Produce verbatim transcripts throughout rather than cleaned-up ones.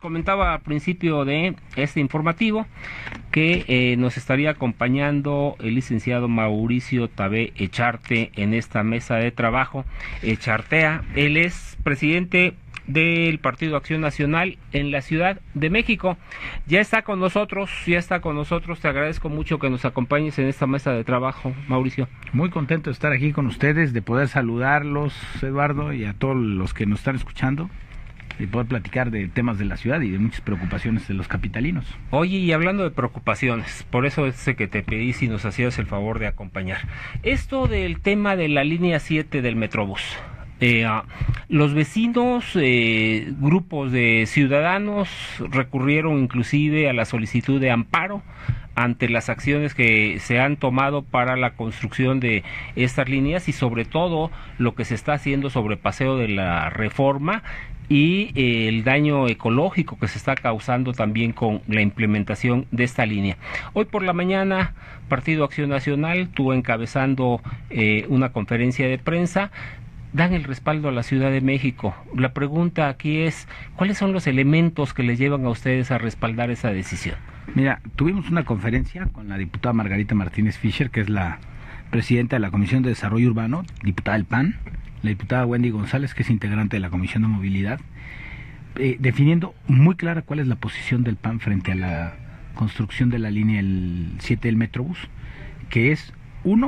Comentaba al principio de este informativo que eh, nos estaría acompañando el licenciado Mauricio Tabé Echarte en esta mesa de trabajo. Echartea, él es presidente del Partido Acción Nacional en la Ciudad de México. Ya está con nosotros, ya está con nosotros. Te agradezco mucho que nos acompañes en esta mesa de trabajo, Mauricio. Muy contento de estar aquí con ustedes, de poder saludarlos, Eduardo, y a todos los que nos están escuchando, y poder platicar de temas de la ciudad y de muchas preocupaciones de los capitalinos. Oye, y hablando de preocupaciones, por eso es que te pedí si nos hacías el favor de acompañar. Esto del tema de la línea siete del Metrobús. Eh, uh, los vecinos, eh, grupos de ciudadanos recurrieron inclusive a la solicitud de amparo ante las acciones que se han tomado para la construcción de estas líneas y sobre todo lo que se está haciendo sobre Paseo de la Reforma y eh, el daño ecológico que se está causando también con la implementación de esta línea. Hoy por la mañana, Partido Acción Nacional, tú encabezando eh, una conferencia de prensa, dan el respaldo a la Ciudad de México. La pregunta aquí es, ¿cuáles son los elementos que les llevan a ustedes a respaldar esa decisión? Mira, tuvimos una conferencia con la diputada Margarita Martínez Fischer, que es la presidenta de la Comisión de Desarrollo Urbano, diputada del P A N, la diputada Wendy González, que es integrante de la Comisión de Movilidad, eh, definiendo muy clara cuál es la posición del P A N frente a la construcción de la línea el siete del Metrobús, que es, uno,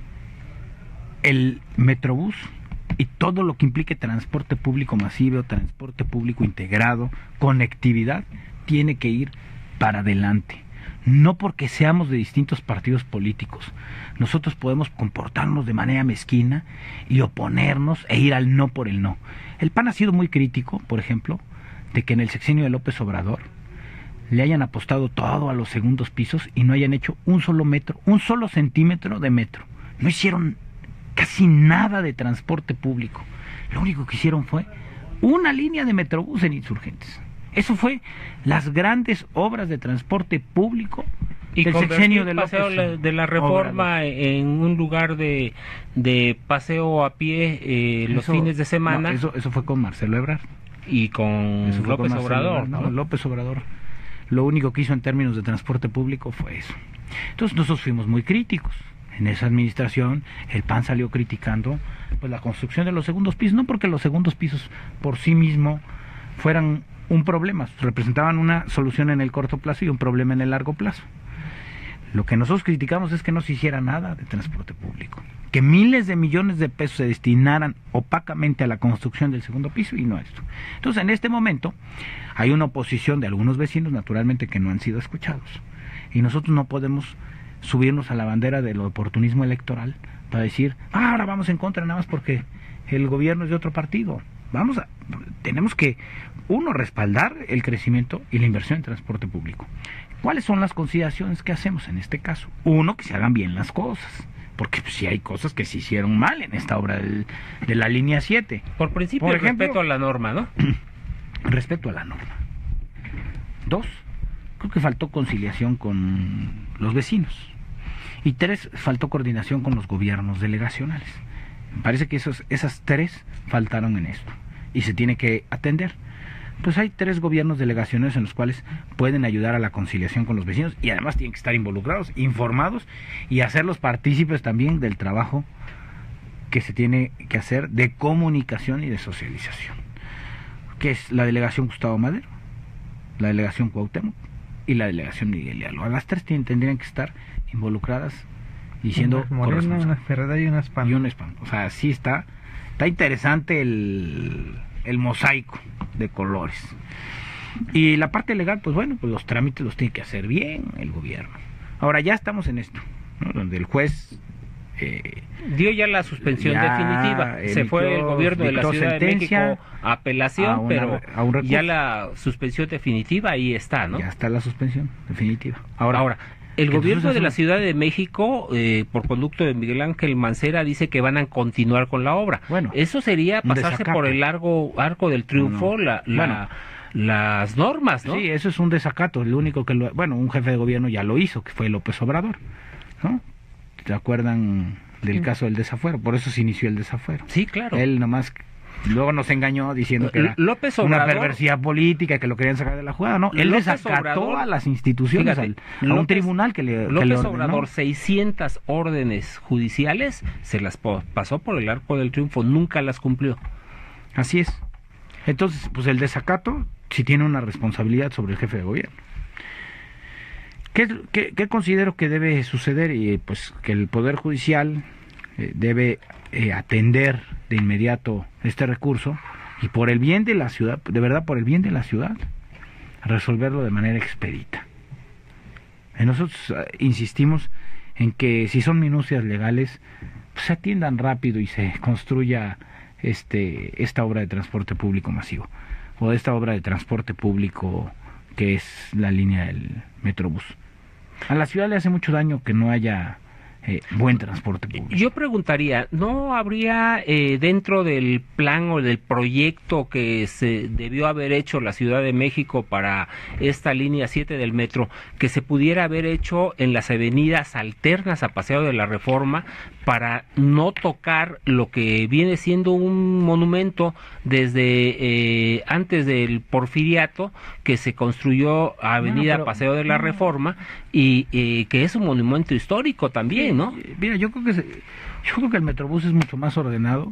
el Metrobús y todo lo que implique transporte público masivo, transporte público integrado, conectividad, tiene que ir para adelante. No porque seamos de distintos partidos políticos. Nosotros podemos comportarnos de manera mezquina y oponernos e ir al no por el no. El P A N ha sido muy crítico, por ejemplo, de que en el sexenio de López Obrador le hayan apostado todo a los segundos pisos y no hayan hecho un solo metro, un solo centímetro de metro. No hicieron casi nada de transporte público. Lo único que hicieron fue una línea de Metrobús en Insurgentes. Eso fue las grandes obras de transporte público y del sexenio de López Paseo de la Reforma Obrador en un lugar de, de paseo a pie eh, los eso, fines de semana. No, eso, eso fue con Marcelo Ebrard. Y con López con Obrador. Ebrard, ¿no? No, López Obrador. Lo único que hizo en términos de transporte público fue eso. Entonces nosotros fuimos muy críticos. En esa administración el P A N salió criticando pues la construcción de los segundos pisos, no porque los segundos pisos por sí mismos fueran un problema, representaban una solución en el corto plazo y un problema en el largo plazo. Lo que nosotros criticamos es que no se hiciera nada de transporte público, que miles de millones de pesos se destinaran opacamente a la construcción del segundo piso y no a esto. Entonces, en este momento hay una oposición de algunos vecinos, naturalmente, que no han sido escuchados, y nosotros no podemos subirnos a la bandera del oportunismo electoral para decir, ah, ahora vamos en contra nada más porque el gobierno es de otro partido. Vamos a, tenemos que, uno, respaldar el crecimiento y la inversión en transporte público. ¿Cuáles son las consideraciones que hacemos en este caso? Uno, que se hagan bien las cosas, porque pues, sí hay cosas que se hicieron mal en esta obra del, de la línea siete. Por principio, Por ejemplo, respeto a la norma, ¿no? Respeto a la norma. Dos, creo que faltó conciliación con los vecinos. Y tres, faltó coordinación con los gobiernos delegacionales. Me parece que esos, esas tres faltaron en esto y se tiene que atender. Pues hay tres gobiernos delegacionales en los cuales pueden ayudar a la conciliación con los vecinos y además tienen que estar involucrados, informados y hacerlos partícipes también del trabajo que se tiene que hacer de comunicación y de socialización, que es la delegación Gustavo Madero, la delegación Cuauhtémoc y la delegación Miguel Hidalgo. Las tres tienen, tendrían que estar involucradas y siendo una Morena, una Ferrada y una Spam. Y una Spam. O sea, sí está, está interesante el, el mosaico de colores. Y la parte legal, pues bueno, pues los trámites los tiene que hacer bien el gobierno. Ahora ya estamos en esto, ¿no? Donde el juez eh, dio ya la suspensión ya definitiva. Se emitió, fue el gobierno de la Ciudad de México a apelación, a una, pero a un ya la suspensión definitiva ahí está, ¿no? Ya está la suspensión definitiva. Ahora, ahora el gobierno de la Ciudad de México, eh, por conducto de Miguel Ángel Mancera, dice que van a continuar con la obra. Bueno, eso sería pasarse por el largo arco del triunfo, no, no. la, la bueno, las normas, ¿no? Sí, eso es un desacato. El único que lo, bueno, un jefe de gobierno ya lo hizo, que fue López Obrador, ¿no? ¿Te acuerdan del caso del desafuero? Por eso se inició el desafuero. Sí, claro. Él nomás Luego nos engañó diciendo que era López una Obrador, perversidad política, que lo querían sacar de la jugada. No, él López desacató Obrador, a las instituciones, fíjate, al, a un López- tribunal que le, que López le ordenó. Obrador, seiscientas órdenes judiciales, se las po- pasó por el arco del triunfo, nunca las cumplió. Así es. Entonces, pues el desacato sí tiene una responsabilidad sobre el jefe de gobierno. ¿Qué, es- qué, qué considero que debe suceder? Y pues que el Poder Judicial eh, debe eh, atender de inmediato este recurso y por el bien de la ciudad, de verdad por el bien de la ciudad, resolverlo de manera expedita. Eh, Nosotros eh, insistimos en que si son minucias legales, pues, se atiendan rápido y se construya este esta obra de transporte público masivo o esta obra de transporte público que es la línea del Metrobús. A la ciudad le hace mucho daño que no haya eh, buen transporte público. Yo preguntaría, ¿no habría eh, dentro del plan o del proyecto que se debió haber hecho la Ciudad de México para esta línea siete del metro, que se pudiera haber hecho en las avenidas alternas a Paseo de la Reforma para no tocar lo que viene siendo un monumento desde eh, antes del Porfiriato, que se construyó a Avenida pero- Paseo de la no. Reforma y eh, que es un monumento histórico también, ¿no? Eh, Mira, yo creo que se- yo creo que el Metrobús es mucho más ordenado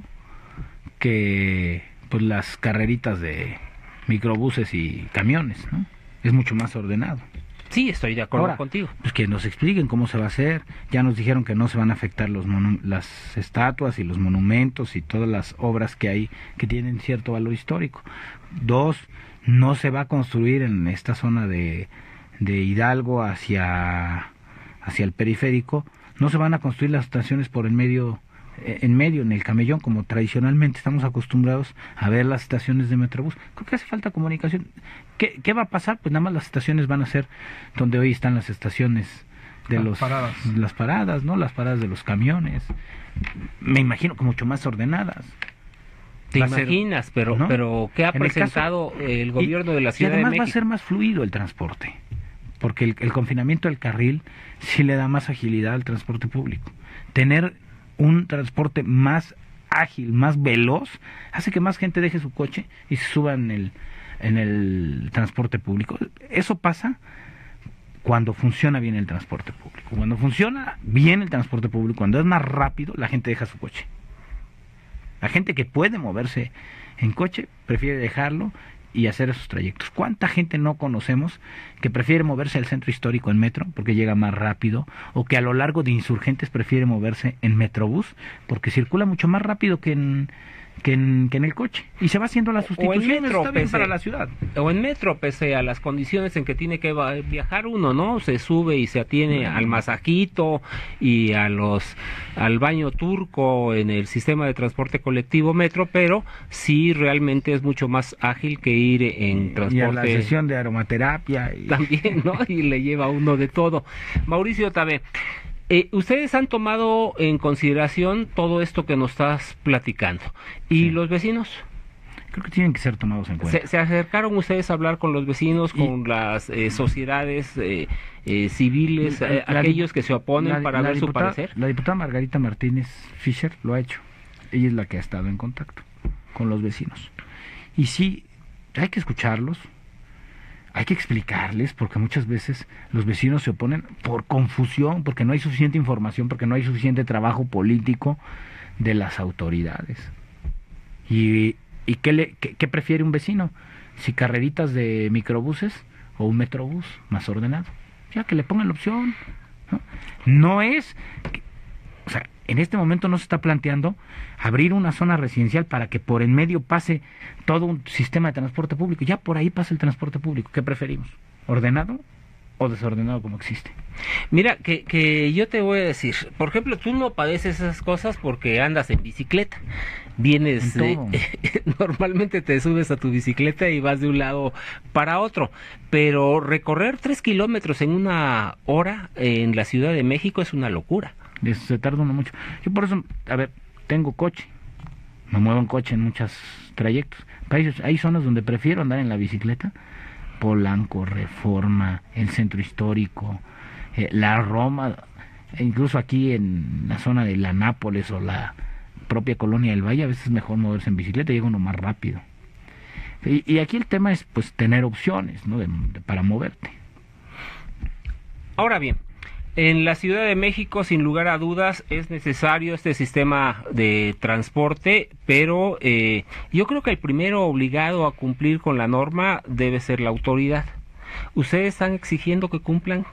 que pues las carreritas de microbuses y camiones, ¿no? Es mucho más ordenado. Sí, estoy de acuerdo Ahora, contigo. Pues que nos expliquen cómo se va a hacer. Ya nos dijeron que no se van a afectar los monu- las estatuas y los monumentos y todas las obras que hay que tienen cierto valor histórico. Dos, no se va a construir en esta zona de, de Hidalgo hacia, hacia el periférico, no se van a construir las estaciones por el medio, eh, en medio, en el camellón, como tradicionalmente estamos acostumbrados a ver las estaciones de Metrobús. Creo que hace falta comunicación. ¿Qué, qué va a pasar? Pues nada más las estaciones van a ser donde hoy están las estaciones de Las los paradas. las paradas, ¿no? Las paradas de los camiones. Me imagino que mucho más ordenadas. Te Va a ser- imaginas, pero ¿no? pero ¿qué ha En el presentado caso- el y- gobierno de la Ciudad y de además México? va a ser más fluido el transporte, porque el, el confinamiento del carril sí le da más agilidad al transporte público. Tener un transporte más ágil, más veloz, hace que más gente deje su coche y se suba en el, en el transporte público. Eso pasa cuando funciona bien el transporte público. Cuando funciona bien el transporte público, cuando es más rápido, la gente deja su coche. La gente que puede moverse en coche prefiere dejarlo y hacer esos trayectos. ¿Cuánta gente no conocemos que prefiere moverse al centro histórico en metro porque llega más rápido, o que a lo largo de Insurgentes prefiere moverse en Metrobús porque circula mucho más rápido que en que en, que en el coche y se va haciendo la sustitución? metro, Está bien pese- para la ciudad. O en metro, pese a las condiciones en que tiene que va- viajar uno, ¿no? Se sube y se atiene al masajito y a los al baño turco en el sistema de transporte colectivo metro, pero sí realmente es mucho más ágil que ir en Y a transporte la sesión de aromaterapia y... también, ¿no? Y le lleva a uno de todo. Mauricio Tabé, eh, ustedes han tomado en consideración todo esto que nos estás platicando. ¿Y Sí. los vecinos? Creo que tienen que ser tomados en cuenta. ¿Se, se acercaron ustedes a hablar con los vecinos, Y- con las eh, sociedades eh, eh, civiles, La- eh, la aquellos dip- que se oponen la- para la ver su diputada- parecer? La diputada Margarita Martínez Fischer lo ha hecho. Ella es la que ha estado en contacto con los vecinos. Y sí, hay que escucharlos, hay que explicarles, porque muchas veces los vecinos se oponen por confusión, porque no hay suficiente información, porque no hay suficiente trabajo político de las autoridades. ¿Y, y qué, le, qué, qué prefiere un vecino? ¿Si carreritas de microbuses o un metrobús más ordenado? Ya que le pongan la opción. No, no es... O sea, en este momento no se está planteando abrir una zona residencial para que por en medio pase todo un sistema de transporte público. Ya por ahí pasa el transporte público. ¿Qué preferimos? ¿Ordenado o desordenado como existe? Mira, que, que yo te voy a decir, por ejemplo, tú no padeces esas cosas porque andas en bicicleta. Vienes, En eh, todo. normalmente te subes a tu bicicleta y vas de un lado para otro, pero recorrer tres kilómetros en una hora en la Ciudad de México es una locura. Eso se tarda uno mucho. Yo por eso, a ver, tengo coche. Me muevo en coche en muchos trayectos. Hay, hay zonas donde prefiero andar en la bicicleta. Polanco, Reforma, el Centro Histórico, eh, la Roma, e incluso aquí en la zona de la Nápoles o la propia colonia del Valle, a veces es mejor moverse en bicicleta, llega uno más rápido. Y, y aquí el tema es pues tener opciones, ¿no? de, de, para moverte. Ahora bien, en la Ciudad de México, sin lugar a dudas, es necesario este sistema de transporte, pero eh, yo creo que el primero obligado a cumplir con la norma debe ser la autoridad. ¿Ustedes están exigiendo que cumplan?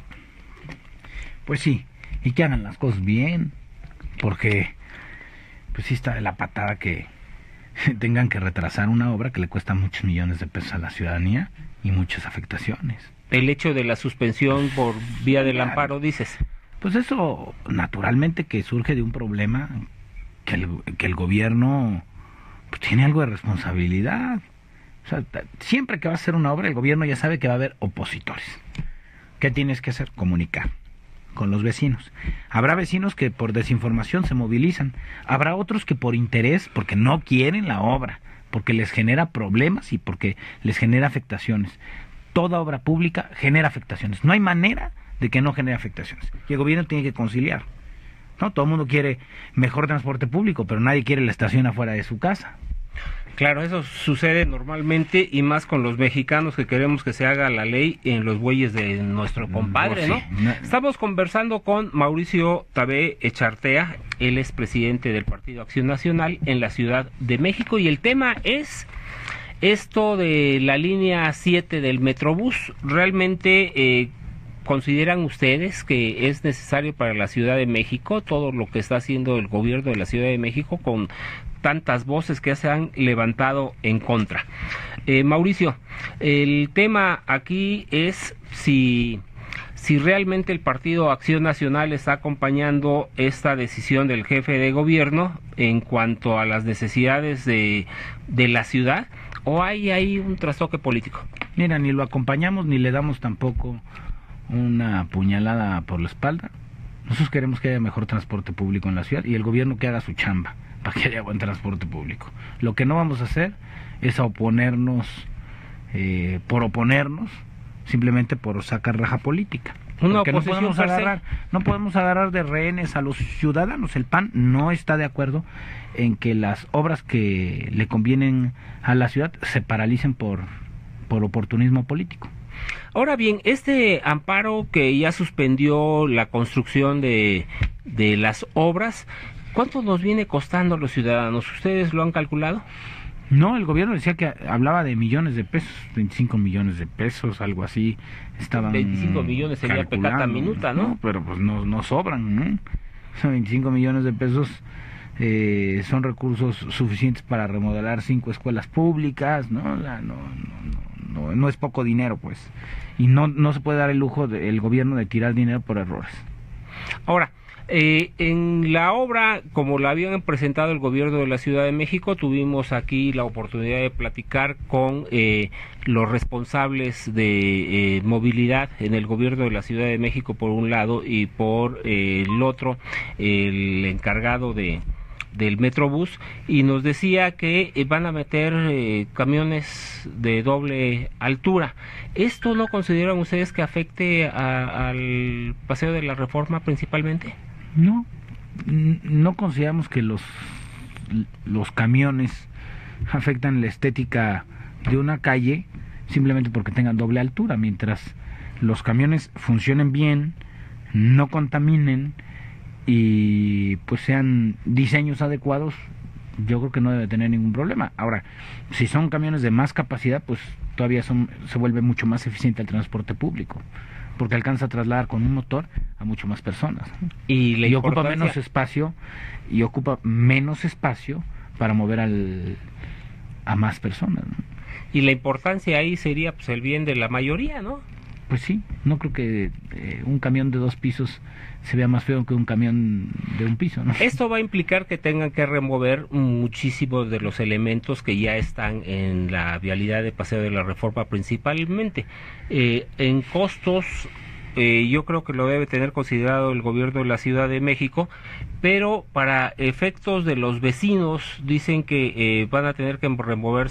Pues sí, y que hagan las cosas bien, porque pues sí está de la patada que tengan que retrasar una obra que le cuesta muchos millones de pesos a la ciudadanía y muchas afectaciones. El hecho de la suspensión por vía del Claro. amparo, dices. Pues eso naturalmente que surge de un problema que el, que el gobierno pues, tiene algo de responsabilidad. O sea, siempre que va a hacer una obra el gobierno ya sabe que va a haber opositores. ¿Qué tienes que hacer? Comunicar con los vecinos. Habrá vecinos que por desinformación se movilizan. Habrá otros que por interés, porque no quieren la obra, porque les genera problemas y porque les genera afectaciones. Toda obra pública genera afectaciones. No hay manera de que no genere afectaciones. Y el gobierno tiene que conciliar. ¿No? Todo el mundo quiere mejor transporte público, pero nadie quiere la estación afuera de su casa. Claro, eso sucede normalmente y más con los mexicanos que queremos que se haga la ley en los bueyes de nuestro compadre, ¿no? No, sí. Estamos conversando con Mauricio Tabé Echartea, él es presidente del Partido Acción Nacional en la Ciudad de México y el tema es esto de la línea siete del Metrobús. ¿Realmente eh, consideran ustedes que es necesario para la Ciudad de México todo lo que está haciendo el gobierno de la Ciudad de México con tantas voces que se han levantado en contra? Eh, Mauricio, el tema aquí es si, si realmente el Partido Acción Nacional está acompañando esta decisión del jefe de gobierno en cuanto a las necesidades de, de la ciudad, o hay ahí un trastoque político. Mira, ni lo acompañamos ni le damos tampoco una puñalada por la espalda. Nosotros queremos que haya mejor transporte público en la ciudad y el gobierno que haga su chamba para que haya buen transporte público. Lo que no vamos a hacer es a oponernos eh, por oponernos, simplemente por sacar raja política. Una Porque no oposición podemos per se. agarrar, no podemos agarrar de rehenes a los ciudadanos. El P A N no está de acuerdo en que las obras que le convienen a la ciudad se paralicen por, por oportunismo político. Ahora bien, este amparo que ya suspendió la construcción de, de las obras, ¿cuánto nos viene costando a los ciudadanos? ¿Ustedes lo han calculado? No, el gobierno decía que hablaba de millones de pesos, veinticinco millones de pesos, algo así. Estaban veinticinco millones sería pecata calculando, minuta, ¿no? No, pero pues no, no sobran, ¿no? Son veinticinco millones de pesos, eh, son recursos suficientes para remodelar cinco escuelas públicas, ¿no? O sea, no, no, no, no, no es poco dinero, pues. Y no, no se puede dar el lujo del gobierno de tirar dinero por errores. Ahora, Eh, en la obra, como la habían presentado el gobierno de la Ciudad de México, tuvimos aquí la oportunidad de platicar con eh, los responsables de eh, movilidad en el gobierno de la Ciudad de México por un lado y por eh, el otro el encargado de del Metrobús, y nos decía que eh, van a meter eh, camiones de doble altura. ¿Esto no consideran ustedes que afecte a, al Paseo de la Reforma principalmente? No, no consideramos que los, los camiones afectan la estética de una calle simplemente porque tengan doble altura. Mientras los camiones funcionen bien, no contaminen y pues sean diseños adecuados, yo creo que no debe tener ningún problema. Ahora, si son camiones de más capacidad, pues todavía son, se vuelve mucho más eficiente el transporte público, porque alcanza a trasladar con un motor a mucho más personas. Y, la y ocupa importancia... menos espacio y ocupa menos espacio para mover al, a más personas, ¿no? Y la importancia ahí sería pues el bien de la mayoría, ¿no? Pues sí, no creo que eh, un camión de dos pisos se vea más feo que un camión de un piso, ¿no? Esto va a implicar que tengan que remover muchísimos de los elementos que ya están en la vialidad de Paseo de la Reforma principalmente. Eh, en costos, eh, yo creo que lo debe tener considerado el gobierno de la Ciudad de México, pero para efectos de los vecinos dicen que eh, van a tener que removerse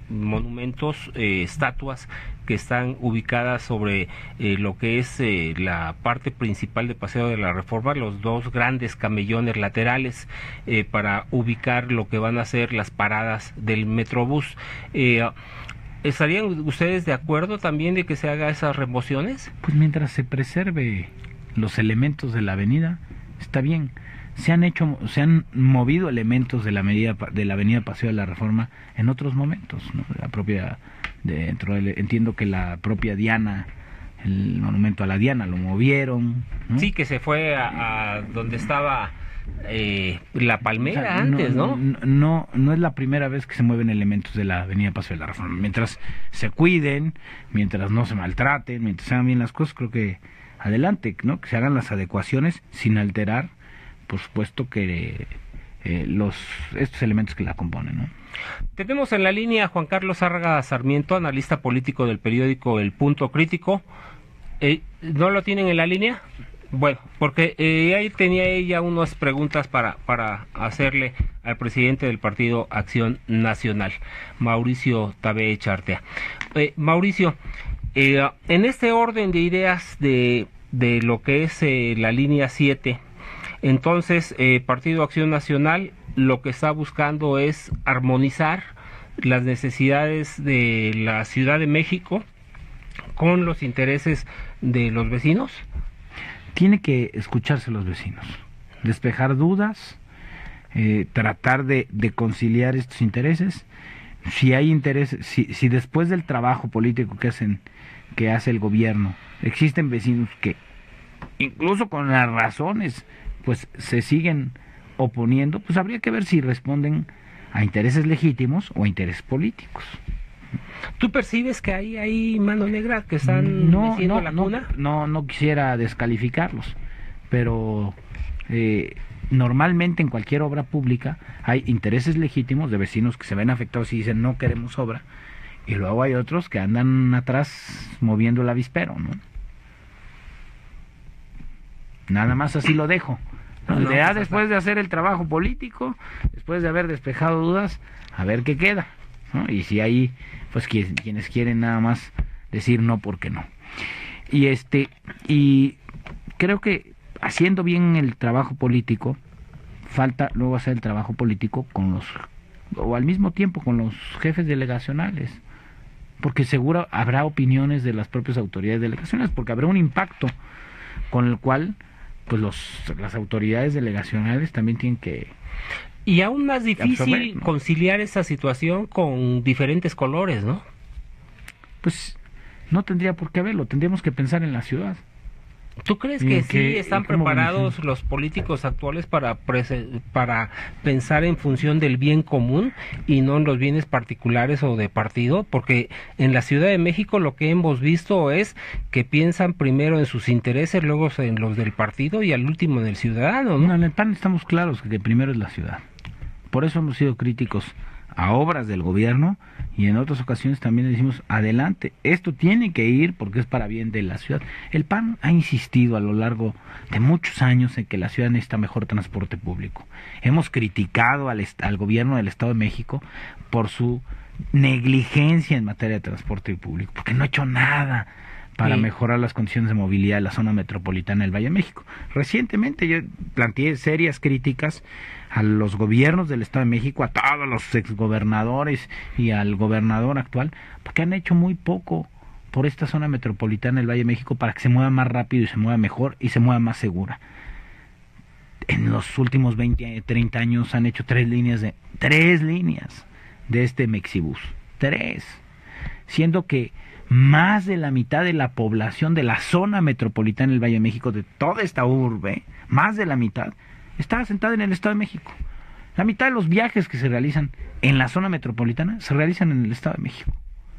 monumentos, eh, estatuas que están ubicadas sobre eh, lo que es eh, la parte principal de Paseo de la Reforma, los dos grandes camellones laterales eh, para ubicar lo que van a ser las paradas del Metrobús. Eh, ¿Estarían ustedes de acuerdo también de que se haga esas remociones? Pues mientras se preserve los elementos de la avenida, está bien. Se han hecho, se han movido elementos de la medida de la avenida Paseo de la Reforma en otros momentos, ¿no? La propia, dentro del, entiendo que la propia Diana, el monumento a la Diana, lo movieron, ¿no? Sí, que se fue a, a donde estaba eh, la palmera, o sea, antes, no, ¿no? ¿no? No, no es la primera vez que se mueven elementos de la avenida Paseo de la Reforma. Mientras se cuiden, mientras no se maltraten, mientras se hagan bien las cosas, creo que adelante, ¿no? Que se hagan las adecuaciones sin alterar, por supuesto, que eh, los estos elementos que la componen, ¿no? Tenemos en la línea a Juan Carlos Zárraga Sarmiento, analista político del periódico El Punto Crítico. Eh, ¿No lo tienen en la línea? Bueno, porque eh, ahí tenía ella unas preguntas para, para hacerle al presidente del Partido Acción Nacional, Mauricio Tabé Echartea. Eh, Mauricio, eh, en este orden de ideas de, de lo que es eh, la línea siete, entonces, eh, Partido Acción Nacional lo que está buscando es armonizar las necesidades de la Ciudad de México con los intereses de los vecinos. Tiene que escucharse los vecinos, despejar dudas, eh, tratar de, de conciliar estos intereses. Si hay intereses, si, si después del trabajo político que hacen, que hace el gobierno, existen vecinos que, incluso con las razones, pues se siguen oponiendo, pues habría que ver si responden a intereses legítimos o a intereses políticos. ¿Tú percibes que hay ahí mano negra que están no, metiendo no, la no, cuna? No, no quisiera descalificarlos, pero eh, normalmente en cualquier obra pública hay intereses legítimos de vecinos que se ven afectados y dicen no queremos obra, y luego hay otros que andan atrás moviendo el avispero, ¿no? Nada más así lo dejo. No, no, ya pues, después de hacer el trabajo político, después de haber despejado dudas, a ver qué queda, ¿no? Y si hay, pues quien, quienes quieren nada más decir no porque no. Y este, y creo que haciendo bien el trabajo político, falta luego hacer el trabajo político con los, o al mismo tiempo con los jefes delegacionales, porque seguro habrá opiniones de las propias autoridades delegacionales, porque habrá un impacto con el cual pues los las autoridades delegacionales también tienen que... Y aún más difícil absorber, ¿no? conciliar esa situación con diferentes colores, ¿no? Pues no tendría por qué haberlo, tendríamos que pensar en la ciudad. ¿Tú crees ¿Y que en sí qué- están y cómo preparados beneficia? los políticos actuales para prese- para pensar en función del bien común y no en los bienes particulares o de partido? Porque en la Ciudad de México lo que hemos visto es que piensan primero en sus intereses, luego en los del partido y al último en el ciudadano, ¿no? No, en el P A N estamos claros que primero es la ciudad. Por eso hemos sido críticos a obras del gobierno y en otras ocasiones también decimos adelante, esto tiene que ir porque es para bien de la ciudad. El P A N ha insistido a lo largo de muchos años en que la ciudad necesita mejor transporte público. Hemos criticado al, est- al gobierno del Estado de México por su negligencia en materia de transporte público, porque no ha hecho nada para Sí. mejorar las condiciones de movilidad de la zona metropolitana del Valle de México. Recientemente yo planteé serias críticas a los gobiernos del Estado de México, a todos los exgobernadores y al gobernador actual, porque han hecho muy poco por esta zona metropolitana del Valle de México para que se mueva más rápido y se mueva mejor y se mueva más segura. En los últimos veinte, treinta años han hecho tres líneas de tres líneas de este Mexibus, tres, siendo que más de la mitad de la población de la zona metropolitana del Valle de México, de toda esta urbe, más de la mitad, está asentada en el Estado de México. La mitad de los viajes que se realizan en la zona metropolitana se realizan en el Estado de México.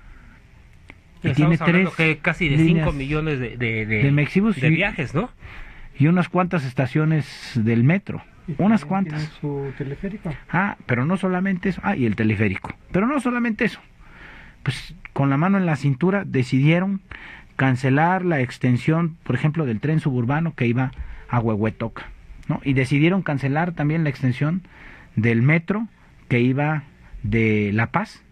Y Estamos tiene hablando tres que casi de líneas cinco millones de, de, de, de Mexibus de y- viajes, ¿no? y unas cuantas estaciones del metro, unas cuantas. ¿Tiene su teleférico? Ah, pero no solamente eso. Ah, y el teleférico. Pero no solamente eso. Pues con la mano en la cintura decidieron cancelar la extensión, por ejemplo, del tren suburbano que iba a Huehuetoca, ¿no? Y decidieron cancelar también la extensión del metro que iba de La Paz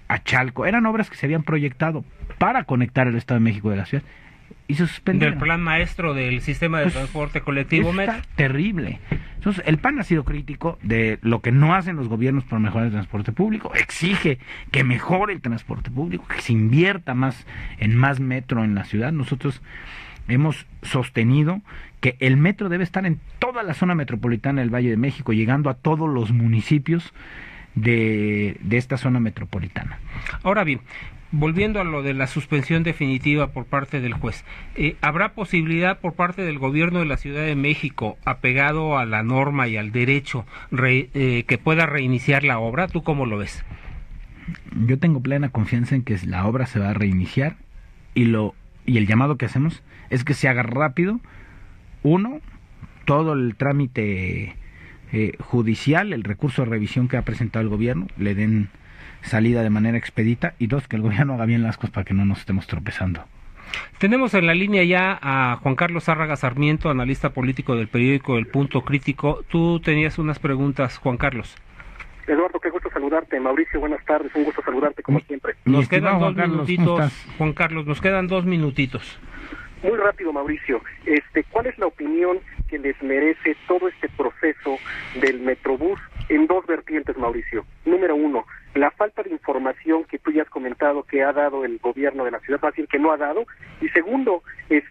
a Chalco, eran obras que se habían proyectado para conectar el Estado de México de la ciudad y se suspendieron. Del plan maestro del sistema de pues, transporte colectivo Metro. Terrible. Entonces, el P A N ha sido crítico de lo que no hacen los gobiernos para mejorar el transporte público, exige que mejore el transporte público, que se invierta más en más metro en la ciudad. Nosotros hemos sostenido que el metro debe estar en toda la zona metropolitana del Valle de México, llegando a todos los municipios de, de esta zona metropolitana. Ahora bien, volviendo a lo de la suspensión definitiva por parte del juez, eh, ¿habrá posibilidad por parte del gobierno de la Ciudad de México, apegado a la norma y al derecho, re, eh, que pueda reiniciar la obra? ¿Tú cómo lo ves? Yo tengo plena confianza en que la obra se va a reiniciar y lo y el llamado que hacemos es que se haga rápido. Uno, todo el trámite eh, judicial, el recurso de revisión que ha presentado el gobierno, le den salida de manera expedita, y dos, que el gobierno haga bien las cosas para que no nos estemos tropezando. Tenemos en la línea ya a Juan Carlos Zárraga Sarmiento, analista político del periódico El Punto Crítico. Tú tenías unas preguntas, Juan Carlos. Eduardo, qué gusto saludarte. Mauricio, buenas tardes, un gusto saludarte como siempre. Nos quedan dos minutitos, Juan Carlos, nos quedan dos minutitos. Muy rápido, Mauricio. Este, ¿cuál es la opinión que les merece todo este proceso del Metrobús en dos vertientes, Mauricio? Número uno, la falta de información que tú ya has comentado que ha dado el gobierno de la ciudad, más bien que no ha dado. Y segundo, es...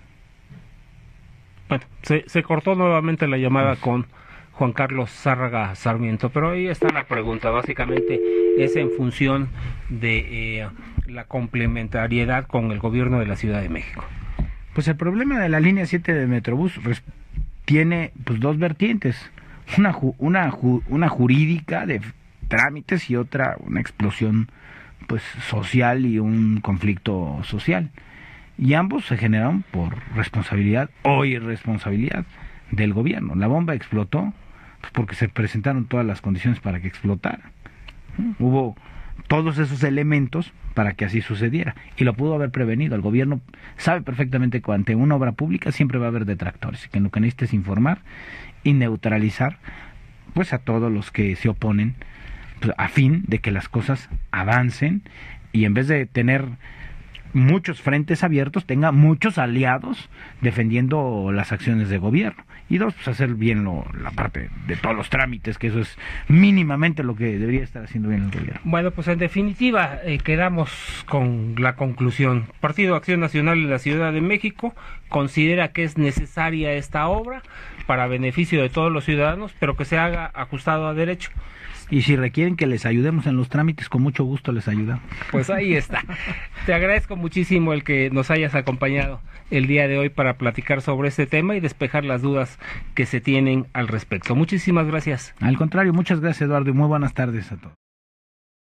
Bueno, se, se cortó nuevamente la llamada con Juan Carlos Zárraga Sarmiento, pero ahí está la pregunta. Básicamente es en función de eh, la complementariedad con el gobierno de la Ciudad de México. Pues el problema de la línea siete de Metrobús tiene pues dos vertientes, una ju una ju una jurídica de trámites y otra una explosión pues social y un conflicto social, y ambos se generaron por responsabilidad o irresponsabilidad del gobierno. La bomba explotó pues porque se presentaron todas las condiciones para que explotara. Hubo todos esos elementos para que así sucediera, y lo pudo haber prevenido. El gobierno sabe perfectamente que ante una obra pública siempre va a haber detractores, y que lo que necesita es informar y neutralizar pues a todos los que se oponen, pues, a fin de que las cosas avancen, y en vez de tener muchos frentes abiertos, tenga muchos aliados defendiendo las acciones de gobierno. Y dos, pues hacer bien lo, la parte de todos los trámites, que eso es mínimamente lo que debería estar haciendo bien el gobierno. Bueno, pues en definitiva eh, quedamos con la conclusión. Partido Acción Nacional de la Ciudad de México considera que es necesaria esta obra para beneficio de todos los ciudadanos, pero que se haga ajustado a derecho. Y si requieren que les ayudemos en los trámites, con mucho gusto les ayudamos. Pues ahí está. Te agradezco muchísimo el que nos hayas acompañado el día de hoy para platicar sobre este tema y despejar las dudas que se tienen al respecto. Muchísimas gracias. Al contrario, muchas gracias, Eduardo, y muy buenas tardes a todos.